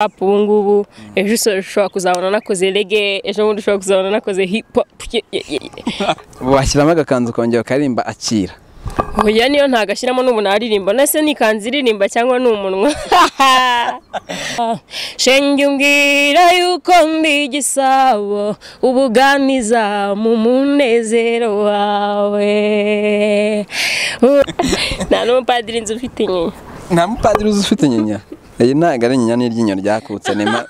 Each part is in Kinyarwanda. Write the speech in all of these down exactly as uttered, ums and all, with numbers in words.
ubu ngubu ejo ushobora kuzabona nakoze reggae ejo bundi ushobora kuzabona nakoze hip hop washyiramo agakanzu kongera ukaririmba akira oya niyo ntagashyiramo n'umuntu aririmba nase nikanze iririmba cyangwa n'umunwa shenge umbwira yuko ndi igisabo ubuganiza mu munezero wawe nta n'umupadiri nzi ufite nyinya nta mupadiri uzi ufite nyinya iyi ntabwo ari nyinya n'iryinyo ryakutse nima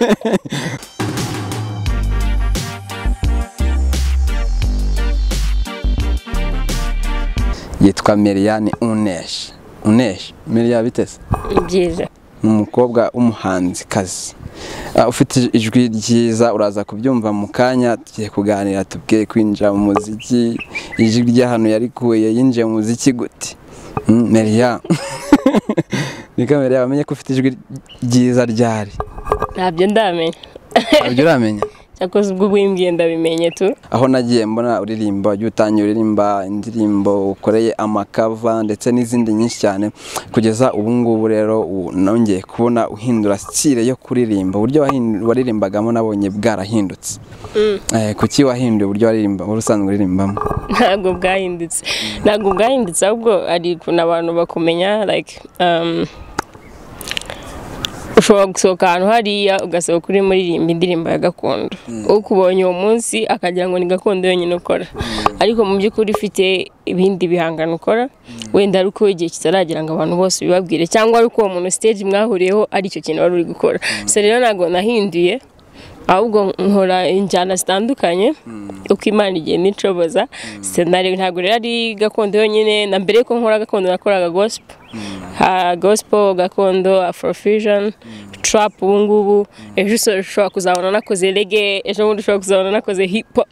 yitwa Meriane Unesh Unesh Meria bitese byiza umukobwa umuhanzi kazi ufite ijwi ryiza uraza kubyumva mu kanya tugiye kuganira tubwiye kwinjira mu muziki ijwi ry'ahantu yari kuye yinjiye mu muziki gute Meria ni kamera yamenye ko ufite ijwi ryiza ryari ntabyo ndamenya ntabyo uramenya cyakoze ubwo bwimbye ndabimenye tu aho nagiye mbona uririmba ujye utangira uririmba indirimbo ukoreye amakava ndetse n'izindi nyinshi cyane kugeza ubu ngubu rero nongeye kubona uhindura style yo kuririmba uburyo waririmbagamo nabonye bwarahindutse eh kuki wahinduye uburyo waririmba urusanzwe uririmbamo ntabwo bwahindutse ntabwo bwahindutse ahubwo ari kuna abantu bakumenya like um ushobora gusohoka ahantu hariya ugasohoka kuri muririmba indirimbo ya gakondo ukubonye uwo munsi akagira ngo ni gakondo yonyine ukora ariko mu by'ukuri ufite ibindi bihangano ukora wenda ari uko igihe kitaragira ngo abantu bose bibabwire cyangwa ari uko uwo muntu stage mwahuriyeho ari cyo kintu wari uri gukora so rero ntabwo nahinduye ahubwo nkora injyana zitandukanye uko Imana igiye nicoboza scenario ntabwo rero ari gakondo yonyine na mbere ko nkora gakondo nakoraga gospel ha gospel gakondo afrofusion trap ubu ngubu ejo ushobora kuzabona nakoze reggae ejo bundi ushobora kuzabona nakoze hip hop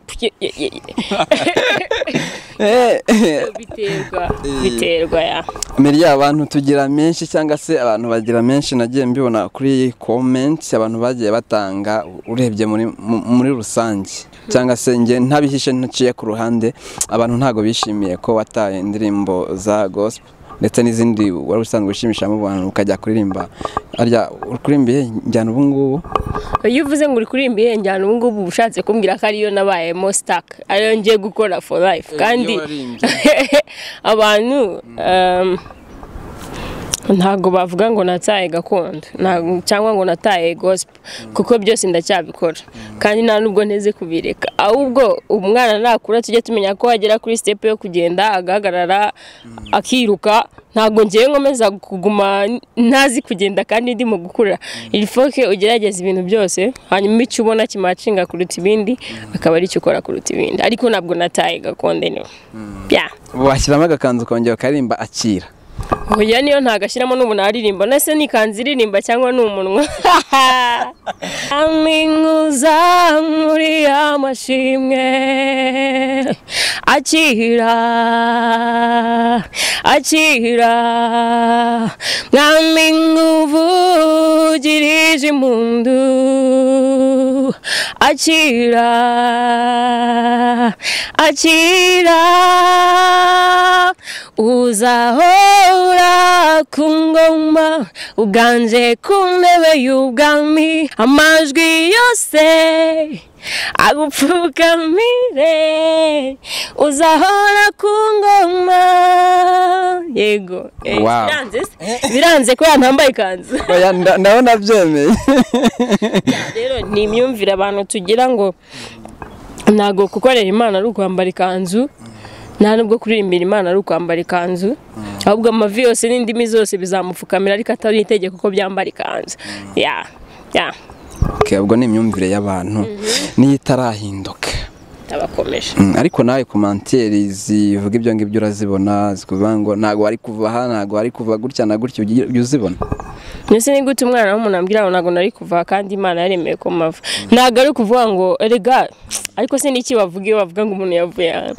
biterwa biterwa ya Meria abantu tugira menshi cyangwa se abantu bagira menshi nagiye mbibona kuri comments abantu bagiye batanga urebye muri muri rusange cyangwa se nge ntabihishe ntaciye ku ruhande abantu ntago bishimiye ko wataye indirimbo za gospel ndetse n'izindi wari usanzwe ushimisha mu bantu ukajya kuririmba arya ukurimbiye njyana ubu ngubu iyo uvuze ngo uri kurimbiye njyana ubu ngubu ushatse kumbwira ko ariyo nabaye mo stuck ariyo ngiye gukora for life kandi abantu um ntago bavuga ngo nataye gakondo cyangwa ngo nataye gospel kuko byose ndacyabikora kandi nta nubwo nteze kubireka ahubwo umwana nakura tujye tumenya ko agera kuri step yo kugenda agahagarara akiruka ntago ngiye nkomeza kuguma ntazi kugenda kandi ndimo gukura il faut que ugerageze ibintu byose hanyuma icyo ubona kimacinga kuruta ibindi akaba ari cyo ukora kuruta ibindi ariko ntabwo nataye gakondo niyo bya washyiramo agakanzu kongera ukaririmba akira oya niyo ntagashyiramo n'umuntu aririmba nase nikanze iririmba cyangwa n'umunwa aminguza muri amashimwe akira akira mwami nkuvugirije impundu akira akira uzahora ku ngoma uganje ku ntebe y'ubwami amajwi yose agupfukamire uzahora ku ngoma yego biranze biranze ko yantambaye ikanzu ndabona byemeye rero ni imyumvire abantu tugira ngo ntago gukorera Imana ari ukwambara ikanzu nta nubwo kuririmbira Imana ari ukwambara ikanzu ahubwo amavi yose n'indimi zose bizamupfukamira ariko atari itegeko ko byambara ikanzu ya ya okay ubwo ni imyumvire y'abantu ni itarahinduka abakomeje ariko nawe commentaire zivuga ibyo ngibyo urazibona zikuvuga ngo ntago ari kuva aha ntago ari kuva gutya na gutya uzibona nese ni gute umwana w'umuntu ambwira ntago nari kuva kandi Imana yaremeye ko mava ntago ari kuvuga ngo erega ariko se niki bavuga bavuga ngo umuntu yavuye hano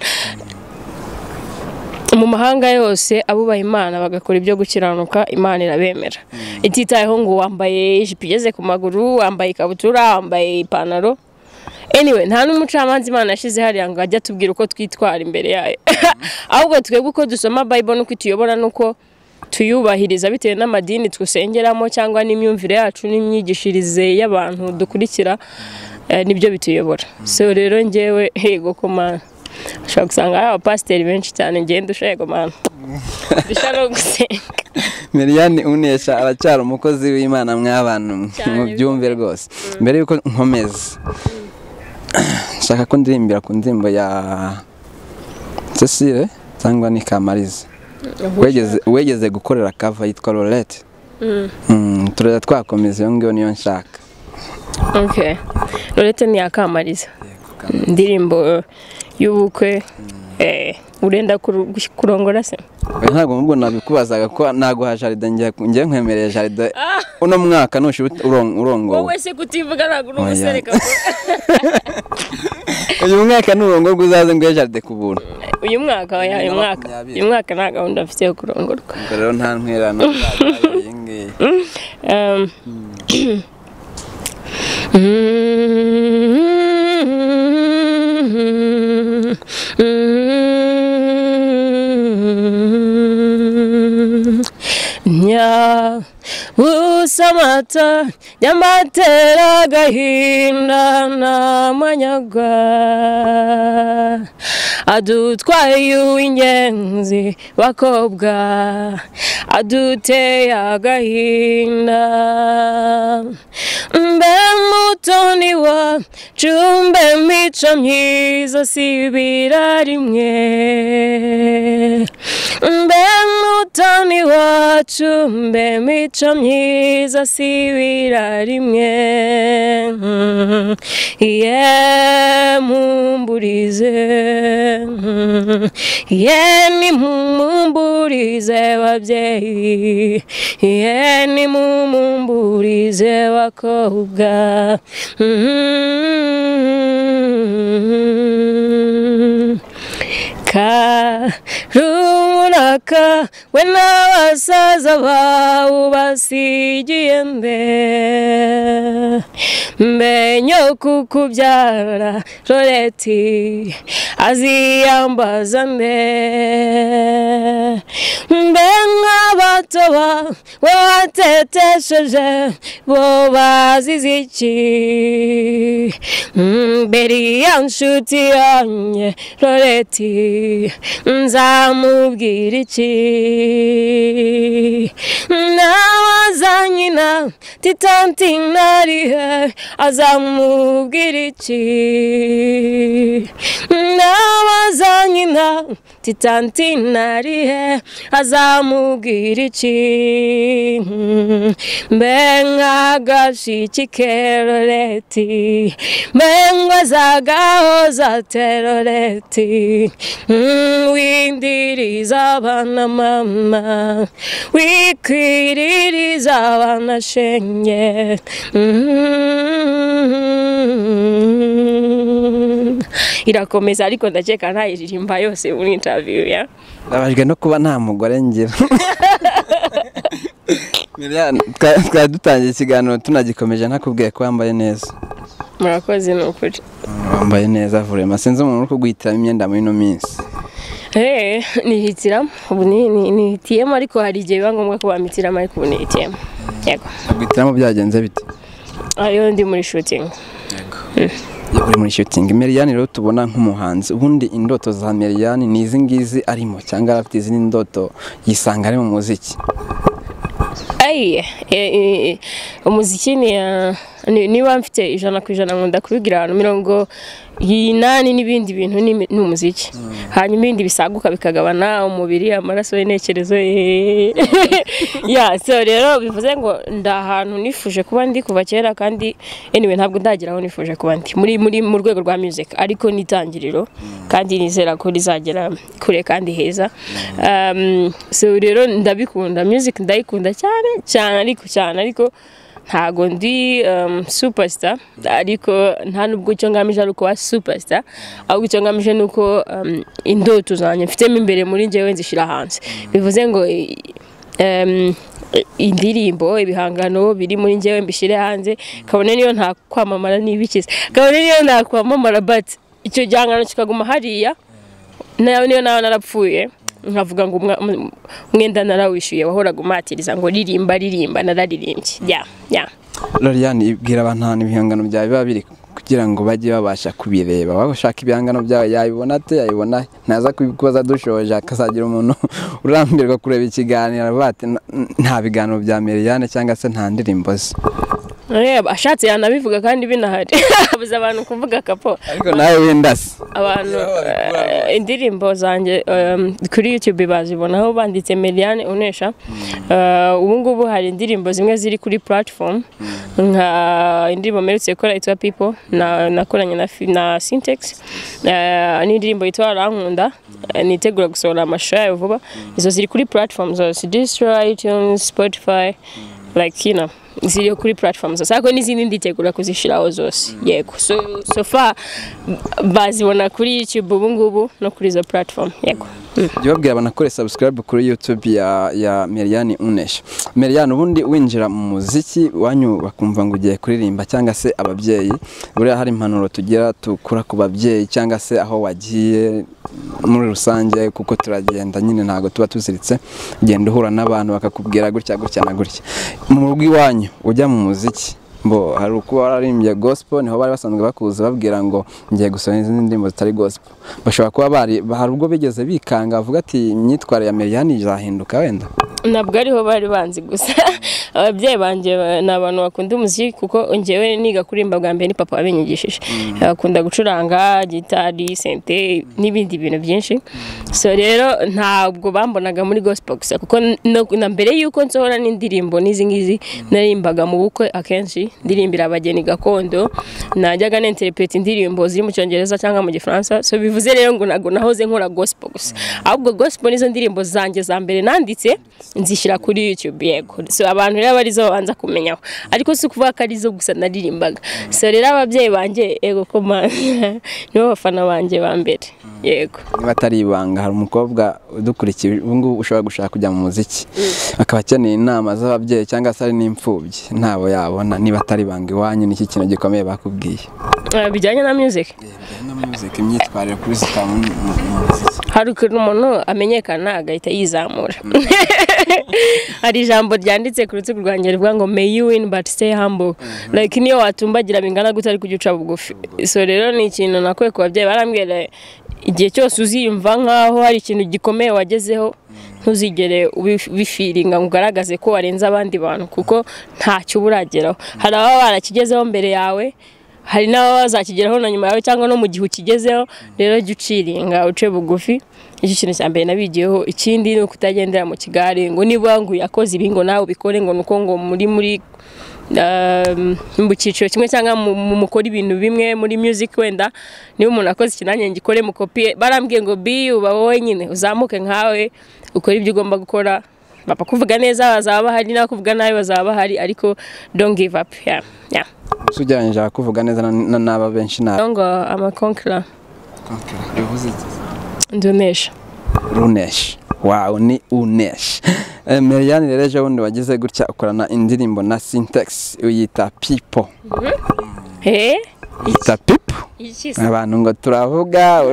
mu mahanga yose abubaha Imana bagakora ibyo gukiranuka Imana irabemera ititayeho ngo wambaye ijipo igeze ku maguru wambaye ikabutura wambaye ipantaro anyway nta n'umucamanza Imana yashize hariya ngo ajya tubwira uko twitwara imbere yayo ahubwo twebwe uko dusoma Bible nuko tuyobora nuko tuyubahiriza bitewe n'amadini twisengeramo cyangwa n'imyumvire yacu n'imyigishirize y'abantu dukurikira nibyo bituyobora. So rero ngewe yego komana ushobora gusanga hari abapasiteri benshi cyane ngenda ushego mana dushaka gusenga. Meriane unesha aracyari umukozi w'Imana mw'abantu mu byumve rwose. Mbere yuko nkomeza nshaka ko ndirimbira ku ndirimbo ya Cecile cyangwa ni Kamariza wegeze wegeze gukorera cover yitwa Lorette. Mm tureza twakomeza yo ngiyo niyo nshaka. Okay. Lorette ni Kamariza. Ndirimbo y'ubukwe eh urenda kurongora se? Ntago mbwo nabikubazaga ko nago ha Jaride ngiye ngiye nkwemereye Jaride uno mwaka nushi urongo. Wowe se kutivuga nago n'umusereka ko. Uyu mwaka nurongo guzaze ngo Jaride kubura. Uyu mwaka oya uyu mwaka uyu mwaka nta gahunda afite yo kurongorwa. Rero nta ntwerano zabaye ngiye. Um nya usamata yamatera gahinda na manyaga adutwaye uw'ingenzi bakobwa aduteye agahinda mbe mutoni wa cumbe mico myiza sibira rimwe mbe mutoni wa cumbe mico myiza sibira rimwe ye mumburize ye ni mumburize babyeyi ye ni mumburize bakobwa karunaka we n'abasaza bawe basigiye mbe mbenyo kukubyara Lorette aziyambaza mbe mbe nk'abatoba we watetesheje bo bazize iki mbere ya nshuti yanjye Lorette nzamubwira iki n'abazanyina titanti narihe azamubwira iki n'abazanyina titanti narihe azamubwira iki mbe nk'agashiki ke Lorette mbe ngwazagahoza te Lorette windiriza abana mama wikwiririza abana shenye irakomeza ariko ndakeka ntayiririmba yose muri interview ya abajwe no kuba nta mugore ngira. Meriane twari dutangiye ikiganiro tunagikomeje ntakubwiye ko wambaye neza. Murakoze n'ukuri. Wambaye neza vraiment sinzi umuntu uri kugwitiramo imyenda muri no minsi. Eh nihitiramo ubu ni nihitiyemo ariko hari igihe biba ngombwa ko bamitiramo ariko ubu nihitiyemo. Yego. Gwitiramo byagenze bite? Ayo ndi muri shooting. Yego. Uri muri shooting. Meriane rero tubona nk'umuhanzi ubundi indoto za Meriane ni izi ngizi arimo cyangwa afite izindi ndoto yisanga ari mu muziki. Aye umuziki ni niba mfite ijana ku ijana nkunda kubigira abantu mirongo inani n'ibindi bintu ni umuziki. Hanyuma ibindi bisaguka bikagabana umubiri amaraso y'intekerezo ya so rero bivuze ngo ndahantu nifuje kuba ndi kuva kera kandi anyway ntabwo ndageraho nifuje kuba ndi muri muri mu rwego rwa music ariko nitangiriro kandi nizera ko rizagera kure kandi heza. Um so rero ndabikunda music ndayikunda cyane cyane ariko cyane ariko ntago ndi um, superstar ariko nta nubwo cyo ngamije ari kuba superstar ahubwo cyo ngamije nuko um, indoto zanye mfitemo imbere muri njewe nzishira hanze bivuze ngo um, indirimbo ibihangano biri muri njewe mbishire hanze kabone niyo nta kwamamara nibikiza kabone niyo nta kwamamara but icyo gihangano kikaguma hariya nayo niyo nawe narapfuye nkavuga ngo umwenda narawishyuye wahoraga umatiriza ngo ririmba ririmba nararirimbye ya ya Loriane ibwira abantu ahantu ibihangano byawe biba biri kugira ngo bajye babasha kubireba bashaka ibihangano byawe yabibona ate yabibona ntaza kubikubaza dushoje akazagira umuntu urambirwa kureba ikiganiro bati nta biganiro bya Meriane cyangwa se nta ndirimbo ze reba ashatse yanabivuga kandi binahari abuza abantu kuvuga kapo ariko nawe wendase abantu indirimbo zanjye kuri YouTube bazibonaho banditse Meriane Unesha ubu ngubu hari indirimbo zimwe ziri kuri platform nka indirimbo merutse gukora yitwa People na nakoranye na na Syntax n'indirimbo yitwa Arankunda nitegura gusohora amashusho yayo vuba izo ziri kuri platform zose Distro, iTunes, Spotify like you know ziri kuri platforms zose ariko n'izindi nditegura kuzishiraho zose yego so so far bazibona kuri YouTube ubu ngubu no kuri izo platform yego Jobabwira abanakore subscribe kuri YouTube ya ya Meriane Unesha. Meriane ubundi winjira mu muziki wanyu bakumva ngo ugiye kuririmba cyangwa se ababyeyi buriya hari impanuro tugira tukura ku babyeyi cyangwa se aho wagiye muri rusange kuko turagenda nyine ntago tuba tuziritse genda uhura n'abantu bakakubwira gutya gutya na gutya mu rugo iwanyu ujya mu muziki Bo hari uko wararimbye gospel niho bari basanzwe bakuza babwira ngo ngiye gusoma izindi ndimo zitari gospel bashobora kuba bari hari ubwo bigeze bikanga avuga ati imyitware ya Meriane izahinduka wenda nabwo ariho bari banzi gusa ababyeyi banje nabantu bakunda umuziki kuko ngewe niga kurimba bwa mbere ni papa wabinyigishije akunda gucuranga gitari sente n'ibindi bintu byinshi so rero ntabwo bambonaga muri gospel gusa kuko na mbere yuko nsohora n'indirimbo n'izi ngizi narimbaga mu bukwe akenshi ndirimbira abageni gakondo najyaga n'interprete indirimbo ziri mu cyongereza cyangwa mu gifaransa so bivuze rero ngo nago nahoze nkora gospel gusa ahubwo gospel nizo ndirimbo zanjye za mbere nanditse nzishyira kuri YouTube yego so abantu rero barizo banza kumenyaho ariko si kuvuga ko arizo gusa naririmbaga so rero ababyeyi banje yego ko nibo bafana banje ba mbere yego niba atari ibanga hari umukobwa udukurikiye ubu ngubu ushobora gushaka kujya mu muziki akaba akeneye inama z'ababyeyi cyangwa se ari n'imfubyi ntabo yabona niba atari ibanga iwanyu n'iki kintu gikomeye bakubwiye bijyanye na music na music imyitwarire kuri zitamu muziki hari ukuntu umuntu amenyekana agahita yizamura hari ijambo ryanditse ku rutugu rwanjye rivuga ngo may you win but stay humble like niyo watumbagira bingana gute ari kugica bugufi so rero ni ikintu nakwe ku babyeyi barambwira igihe cyose uziyumva nkaho hari ikintu gikomeye wagezeho ntuzigere ubifiringa ngo ugaragaze ko warenza abandi bantu kuko ntacyo burageraho hari aba barakigezeho mbere yawe hari n'abo bazakigeraho na nyuma yawe cyangwa no mu gihe ukigezeho rero jya uciringa uce bugufi iki kintu cya mbere nabigiyeho ikindi ni ukutagendera mu kigare ngo niba ngo yakoze ibi ngo nawe ubikore ngo nuko ngo muri muri mu cyiciro kimwe cyangwa mu mukora ibintu bimwe muri music wenda niba umuntu akoze ikinanye ngikore mu copy barambwiye ngo bi uba wowe nyine uzamuke nkawe ukora ibyo ugomba gukora bapa kuvuga neza bazaba hari na kuvuga nabi bazaba hari ariko don't give up yeah yeah sugeranje kuvuga neza n'aba benshi na ngo ama conqueror conqueror bivuze Unesha Unesha wow ni Unesha Meriane rero ejo bundi wagize gutya ukorana indirimbo na Syntax uyita People eh ita People abantu ngo turavuga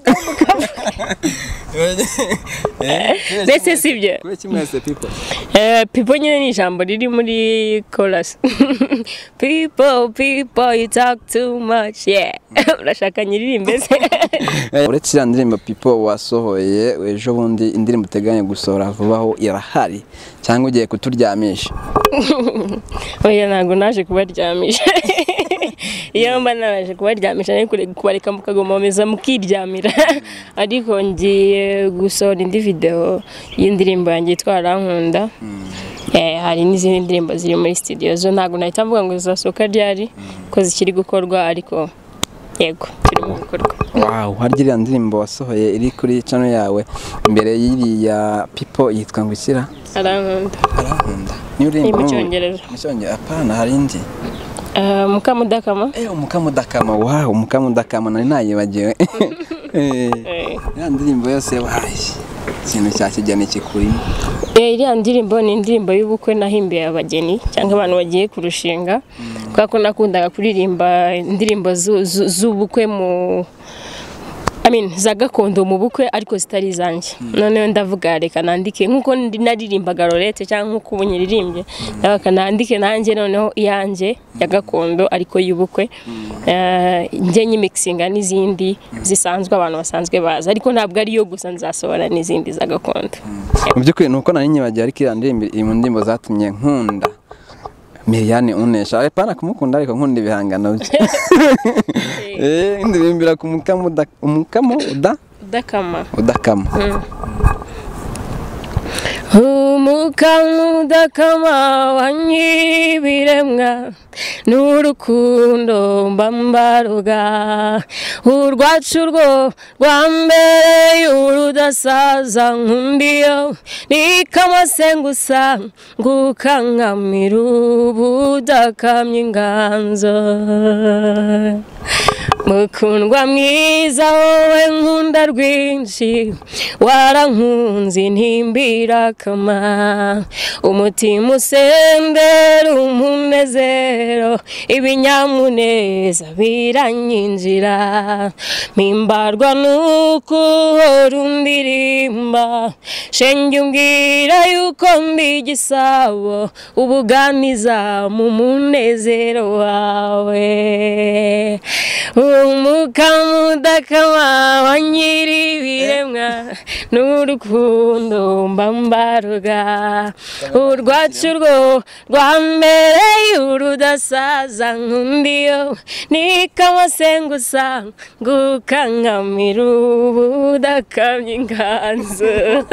Ndetse sibyo kuri kimwe se People eh People nyine ni ijambo riri muri chorus people people you talk too much yeah urashaka nyiririmbe se uretse ya ndirimbo People wasohoye ejo bundi indirimbo uteganya gusohora vubaho irahari cyangwa ugiye kuturyamisha oya ntago naje kubaryamisha iyo mba naje kubaryamisha ariko kubareka mukagomomeza mukiryamira ariko ngiye gusohora indi video y'indirimbo yanjye yitwa Arankunda eh hari n'izindi ndirimbo ziri muri studio zo ntago nahita mvuga ngo zasohoka ryari ko zikiri gukorwa ariko yego turi mu bikorwa wow harya ndirimbo wasohoye iri kuri channel yawe imbere y'iri ya People yitwa ngo ikira Arankunda Arankunda ni uri mu cyongereza mu cyongereza apana hari indi Uh, mukamudakama eh mukamudakama wow mukamudakama nari nayibagiwe eh ya ndirimbo yose wahaye ikintu cyakijyane kikuri eh iriya ndirimbo ni indirimbo y'ubukwe nahimbiye abageni cyangwa abantu bagiye kurushinga kuko nakundaga kuririmba indirimbo z'ubukwe mu I mean za gakondo mu bukwe ariko zitari zanjye none ndavuga reka nandike nkuko naririmbaga Lorette cyangwa nkuko ubunyiririmbye ndabaka nandike nanjye noneho iyanjye ya gakondo ariko y'ubukwe nje nyimixinga n'izindi zisanzwe abantu basanzwe baza ariko ntabwo ari yo gusa nzasohora n'izindi za gakondo mu by'ukuri nuko nari nyibagiye ariko irandirimba mu ndimbo zatumye nkunda Miriane Unesha apana kumukunda ariko nkunda ibihangano bye eh ndirimbira ku mukamo umukamo uda udakama udakama umukamo udakama wanyibiremwa n'urukundo mbambaruga urwacu rwo rwambere urudasaza nkundiyo nikamasengusa ngukankamira ubudakamye inganzo mukundwa mwiza wowe nkunda rwinshi warankunze ntimbira kama umutima usendera umunezero ibinyamuneza biranyinjira mpimbarwa nuko rundirimba shenge umbwira yuko ndi igisabo ubuganiza mu munezero wawe umukamo udakama wanyiribiremwa n'urukundo mbambaruga urwacu rwo rwambereye urudasaza nkundiyo nikamasengusa ngukankamira ubudakamye inganzo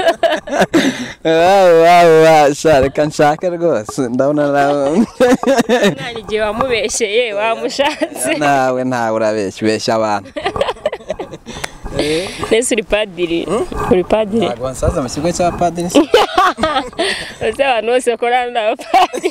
wow wow wow shareka nshaka rwose ndabona nawe nani gihe wamubesheye wamushatse nawe ntawe urabeshya ubeshya abantu nese uri padiri uri padiri ntabwo nsaza mu kigo cya padiri ese abantu bose bakorana n'abapadiri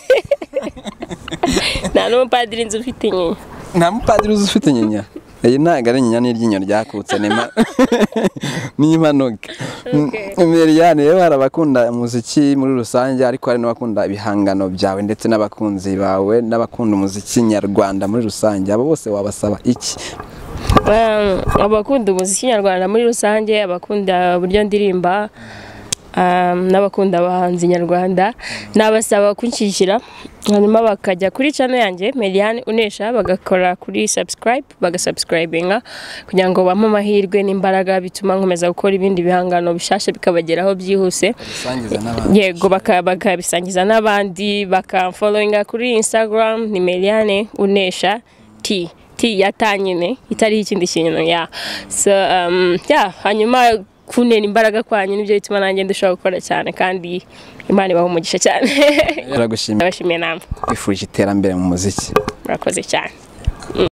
nta n'umupadiri nzi ufite inyinya nta mupadiri uzi ufite inyinya iyi ntabwo ari inyinya n'iryinyo ryakutse n'impanuka Miriane rero hari abakunda umuziki muri rusange ariko hari n'abakunda ibihangano byawe ndetse n'abakunzi bawe n'abakunda umuziki nyarwanda muri rusange abo bose wabasaba iki abakunda umuziki nyarwanda muri rusange abakunda uburyo ndirimba n'abakunda abahanzi nyarwanda nabasaba kunshyigikira hanyuma bakajya kuri channel yanjye Miriane Unesha bagakora kuri subscribe bagasubscribinga kugira ngo bampe amahirwe n'imbaraga bituma nkomeza gukora ibindi bihangano bishashe bikabageraho byihuse yego bakabisangiza n'abandi bakamfollowinga kuri Instagram ni Miriane Unesha T T yatanyine itari ikindi kintu ya so um yeah hanyuma kunena imbaraga kwanyu nibyo bituma nanjye ndashaka gukora cyane kandi Imana ibaho umugisha cyane Baragushimira abashimiye namwe bifuje iterambere mu muziki murakoze cyane